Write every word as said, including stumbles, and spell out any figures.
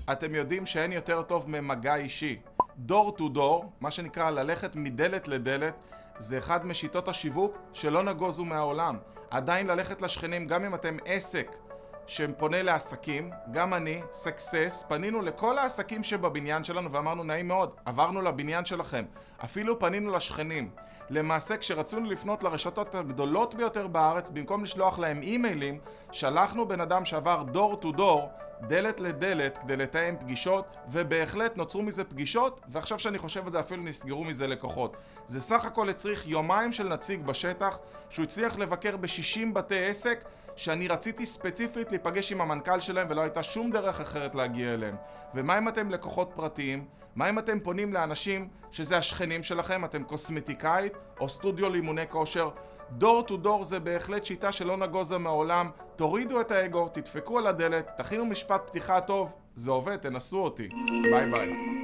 אתם יודעים שאין יותר טוב ממגע אישי. דור טו דור, מה שנקרא ללכת מדלת לדלת, זה אחד משיטות השיווק שלא נגוזו מהעולם. עדיין ללכת לשכנים, גם אם אתם עסק שפונה לעסקים, גם אני, סקסס, פנינו לכל העסקים שבבניין שלנו ואמרנו נעים מאוד, עברנו לבניין שלכם, אפילו פנינו לשכנים. למעשה כשרצינו לפנות לרשתות הגדולות ביותר בארץ, במקום לשלוח להם אימיילים, שלחנו בן אדם שעבר דור טו דור, דלת לדלת, כדי לתאם פגישות, ובהחלט נוצרו מזה פגישות, ועכשיו שאני חושב על זה אפילו נסגרו מזה לקוחות. זה סך הכל הצריך יומיים של נציג בשטח, שהוא הצליח לבקר ב-שישים בתי עסק, שאני רציתי ספציפית להיפגש עם המנכ"ל שלהם ולא הייתה שום דרך אחרת להגיע אליהם. ומה אם אתם לקוחות פרטיים? מה אם אתם פונים לאנשים שזה השכנים שלכם, אתם קוסמטיקאית או סטודיו לאימוני כושר? דור טו דור זה בהחלט שיטה שלא נגוזה מהעולם. תורידו את האגו, תדפקו על הדלת, תכינו משפט פתיחה טוב, זה עובד, תנסו אותי. ביי ביי.